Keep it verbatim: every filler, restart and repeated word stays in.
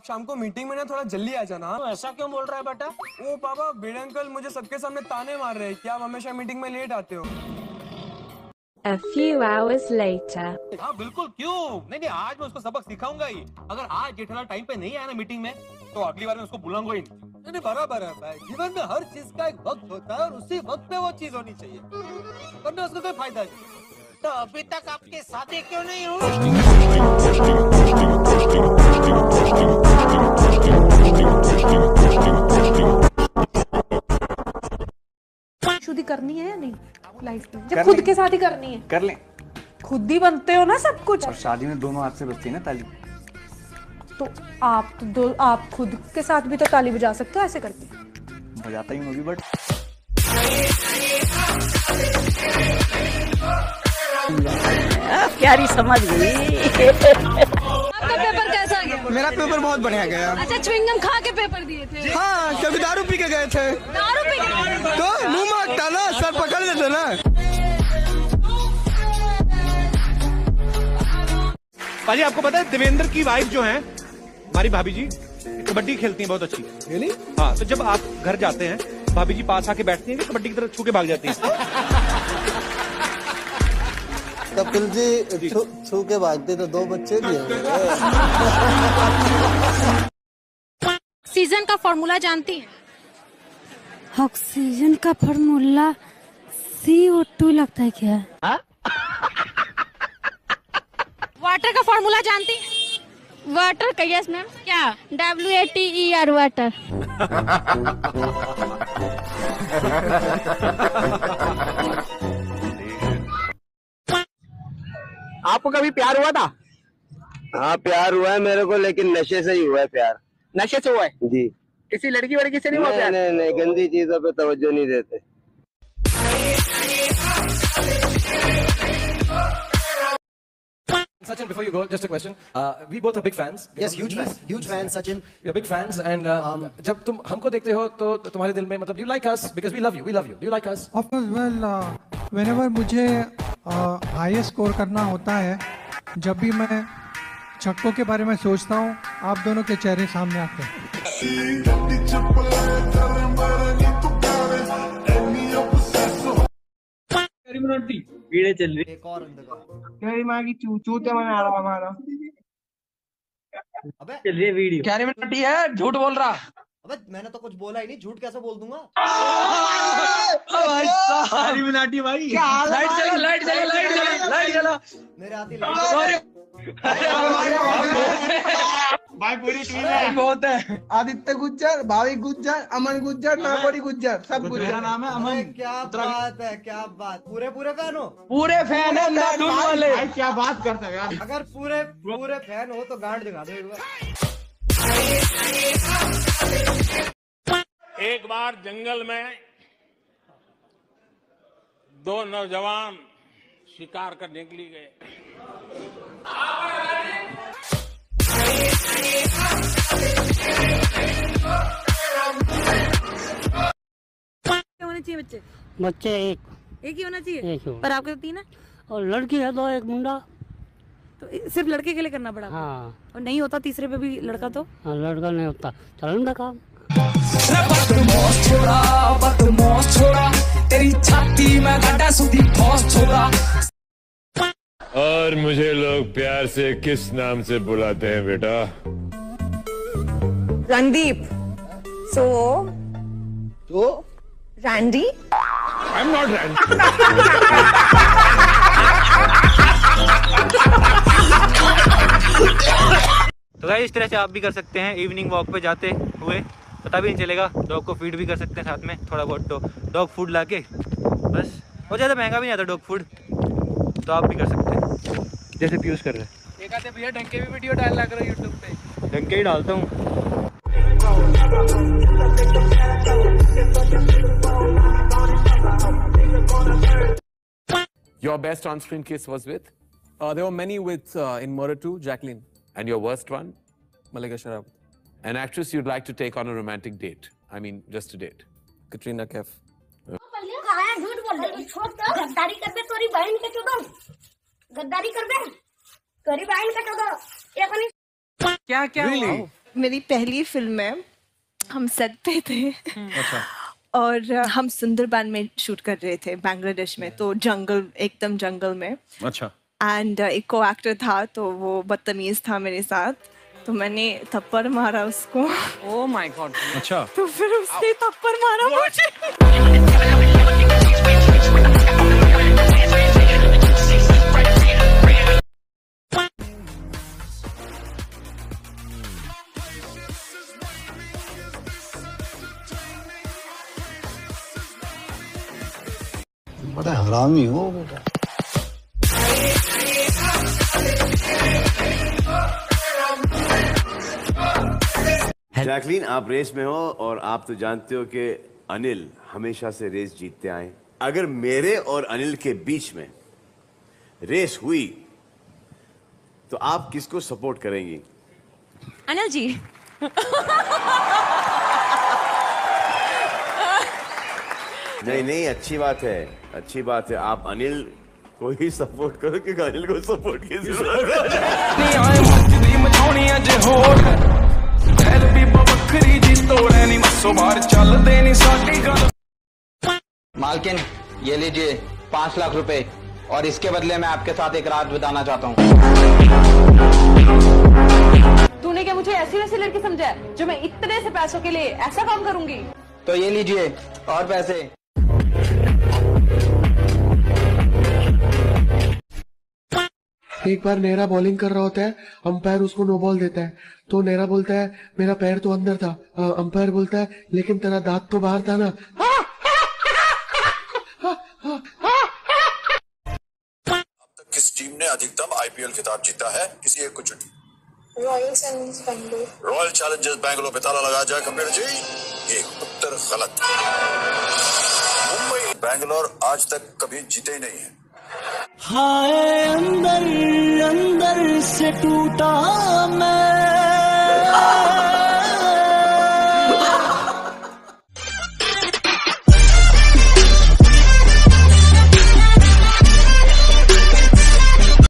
आप शाम को मीटिंग में ना थोड़ा जल्दी आ जाना। तो ऐसा क्यों बोल रहा है बेटा? ओ पापा, बड़े अंकल मुझे सबके सामने ताने मार रहे हैं कि आप हमेशा मीटिंग में लेट आते हो। A few hours later. हाँ बिल्कुल, क्यों नहीं नहीं, आज मैं उसको सबक सिखाऊंगा ही। अगर आज जेठालाल टाइम पे नहीं आया ना मीटिंग में, तो अगली बार मैं उसको बुलाऊंगा ही नहीं। नहीं बराबर है भाई, जीवन में हर चीज का एक वक्त होता है और उसी वक्त पे वो चीज होनी चाहिए, वरना उसका कोई फायदा नहीं। तो अभी तक आपकी शादी क्यों नहीं हुई? शादी करनी है या नहीं लाइफ में? जब खुद के साथ ही करनी है, कर लें। खुद ही बनते हो ना सब कुछ। और शादी में दोनों हाथ से बजती है ना ताली। तो आप तो दो आप खुद के साथ भी तो ताली बजा सकते हो ऐसे करके। बजाता ही हूँ अभी, बट प्यारी समझ गई। आपका पेपर कैसा गया? मेरा पेपर बहुत बढ़िया गया। अच्छा, च्युइंगम खा के पेपर दिए थे? हाँ, कभी दारू पी के गए थे दारू पी के? तो मुंह मांगता ना, सर पकड़ लेते ना। पाजी आपको पता है देवेंद्र की वाइफ जो है हमारी भाभी जी, कबड्डी खेलती हैं बहुत अच्छी। really? हाँ, तो जब आप घर जाते हैं भाभी जी पास आके बैठती हैं, कबड्डी की तरफ छू के भाग जाती हैं। कपिल जी छू, छू के भागते तो दो बच्चे भी हैं। ऑक्सीजन का फॉर्मूला जानती हैं? ऑक्सीजन का फॉर्मूला सी ओ टू लगता है क्या? वाटर का फॉर्मूला जानती हैं? वाटर का? Yes ma'am. क्या? W A T E R water. आपको कभी प्यार हुआ था? हाँ प्यार हुआ है मेरे को, लेकिन नशे से ही हुआ है प्यार। नशे से हुआ है जी। किसी लड़की वड़की से नहीं हुआ प्यार? नहीं नहीं, गंदी चीजों पे तवज्जो नहीं देते। Sachin, before you go, just a question. Uh, we both are big fans. Yes, huge fans. Huge fans, Sachin. We are big fans, and uh, um, जब तुम हमको देखते हो तो तुम्हारे दिल में मतलब you like us because we love you. We love you. Do you like us? Of course. Well, uh, whenever मुझे हाईएस्ट uh, स्कोर करना होता है, जब भी मैं छक्कों के बारे में सोचता हूँ, आप दोनों के चेहरे सामने आते हैं। वीडियो चल रही। एक और अंदर मेरी माँ की चू चूते में आ रहा हमारा। अबे चल रही है वीडियो। क्या रिमोटी है? झूठ बोल रहा। अबे मैंने तो कुछ बोला ही नहीं, झूठ कैसे बोल दूंगा? सारी मिनाटी भाई। लाइट चला, लाइट चला, लाइट चला, लाइट चला। मेरे हाथ ही लाइट। भाई पूरी टीम है। बहुत है। आदित्य गुज्जर, भावी गुज्जर, अमन गुज्जर, नागौरी गुज्जर, सब गुज्जर। नाम है अमन। क्या बात है, क्या बात। पूरे पूरे फैन हो? पूरे फैन है अंधाधुन वाले। भाई क्या बात करते हो यार। अगर पूरे पूरे फैन हो तो गांड दिखा दो एक बार। एक बार जंगल में दो नौजवान शिकार करने के लिए गए। होने चाहिए बच्चे? बच्चे एक एक ही होना चाहिए? एक ही। पर आपके तो तीन है? और लड़की है तो एक मुंडा। तो सिर्फ लड़के के लिए करना पड़ा? हाँ। और नहीं होता तीसरे पे भी लड़का तो? हाँ, लड़का नहीं होता। चलन का काम। छोड़ा बदमाश छोड़ा, तेरी छाती में गड्ढा सुधी फौज छोड़ा। और मुझे लोग प्यार से किस नाम से बुलाते हैं बेटा? रणदीप। सो तो Randy. I am not Randy. तो गाइस इस तरह से आप भी कर सकते हैं, इवनिंग वॉक पे जाते हुए पता भी नहीं चलेगा। डॉग को फीड भी कर सकते हैं साथ में, थोड़ा बहुत डॉग फूड लाके। बस बहुत ज़्यादा महंगा भी नहीं आता डॉग फूड, तो आप भी कर सकते हैं जैसे पीयूष कर रहे हैं। एक आधे भैया ढंके भी वीडियो डालना करो यूट्यूब पे। ढंके ही डालता हूँ। Your best on-screen kiss was with? Uh, there were many with uh, in Murder two, Jacqueline. And your worst one? Malika Sharaf. An actress you'd like to take on a romantic date? I mean, just a date. Katrina Kaif. झूठ बोल रहे, छोड़ दो। गद्दारी कर दे तोरी बहन के चोदो। गद्दारी कर दे तोरी बहन के चोदो। ये अपनी क्या क्या? Really? मेरी पहली फिल्म है, हम सेट पे थे अच्छा और हम सुंदरबन में शूट कर रहे थे बांग्लादेश में, तो जंगल, एकदम जंगल में। अच्छा एंड एक को एक्टर था तो वो बदतमीज था मेरे साथ, तो मैंने थप्पड़ मारा उसको। Oh my God. अच्छा तो फिर उसने थप्पड़ मारा मुझे। बड़ा हरामी हो बेटा। जैकलीन, आप रेस में हो और आप तो जानते हो कि अनिल हमेशा से रेस जीतते आए। अगर मेरे और अनिल के बीच में रेस हुई तो आप किसको सपोर्ट करेंगी? अनिल जी। नहीं नहीं, अच्छी बात है, अच्छी बात है। आप अनिल को ही सपोर्ट करो क्योंकि अनिल को सपोर्ट की जरूरत है। मालकिन, ये लीजिए पाँच लाख रुपए और इसके बदले मैं आपके साथ एक रात बिताना चाहता हूँ। तूने क्या मुझे ऐसी वैसी लड़की समझा है जो मैं इतने से पैसों के लिए ऐसा काम करूंगी? तो ये लीजिए और पैसे। एक बार नेहरा बॉलिंग कर रहा होता है, अंपायर उसको नो बॉल देता है, तो नेहरा बोलता है मेरा पैर तो अंदर था, अंपायर बोलता है लेकिन तेरा दांत तो बाहर था ना। अब तक किस टीम ने अधिकतम आईपीएल खिताब जीता है? किसी एक को चुनिए। Royal Challengers Bangalore. Royal Challengers Bangalore पे ताला लगा जाए कपिल जी। ये उत्तर गलत। मुंबई बैंगलोर आज तक कभी जीते ही नहीं है। हाय अंदर अंदर से टूटा मैं।